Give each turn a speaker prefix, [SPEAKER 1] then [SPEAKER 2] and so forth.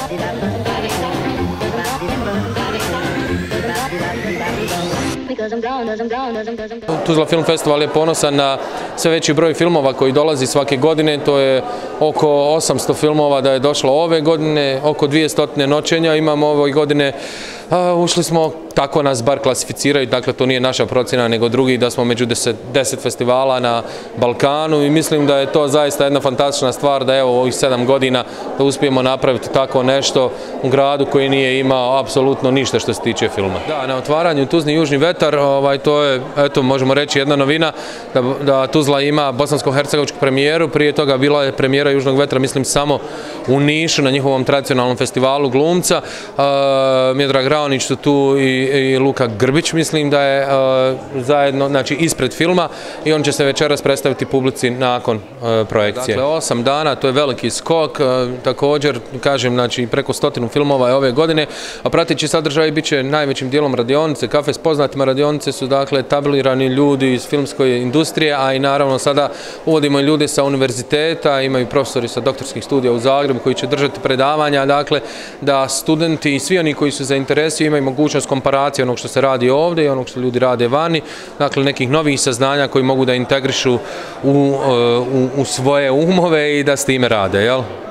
[SPEAKER 1] Tuzla Film Festival je ponosan na sve veći broj filmova koji dolazi svake godine, to je oko 800 filmova da je došlo ove godine, oko 200 noćenja imamo ove godine. Ušli smo, tako nas bar klasificiraju, dakle to nije naša procjena nego drugi, da smo među 10 festivala na Balkanu i mislim da je to zaista jedna fantastična stvar da evo u ovih 7 godina da uspijemo napraviti tako nešto u gradu koji nije imao apsolutno ništa što se tiče filma. Da, na otvaranju Tuzni južni vetar, to je, eto, možemo reći jedna novina, da Tuzla ima bosansko-hercegovačku premijeru, prije toga bila je premijera Južnog vetra, mislim samo u Nišu na njihovom tradicionalnom festivalu glumca. Miodrag Raonić su tu i Luka Grbić, mislim da je zajedno, znači ispred filma, i on će se večeras predstaviti publici nakon projekcije. Dakle, 8 dana, to je veliki skok, također, kažem, znači preko 100 filmova je ove godine, a prateći sadržaj bit će najvećim dijelom radionice, kafe s poznatima. Radionice su dakle etablirani ljudi iz filmskoj industrije, a i naravno sada uvodimo i ljude sa univerziteta, imaju profesori sa doktorskih studija u Zagrebu koji će držati predavanja, dakle da studenti i svi oni koji su zainteresirani imaju mogućnost komparacije onog što se radi ovdje i onog što ljudi rade vani, dakle nekih novih saznanja koji mogu da integrišu u svoje umove i da s time rade, jel?